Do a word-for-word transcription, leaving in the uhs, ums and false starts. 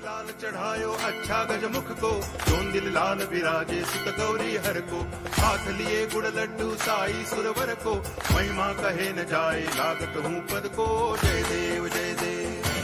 लाल चढ़ायो अच्छा गजमुख को, जोन दिल लाल विराजे सुत गौरी हर को। हाथ लिए गुड़ लड्डू साई सुरवर को, महिमा कहे न जाए लागत हूँ पद को। जय देव जय देव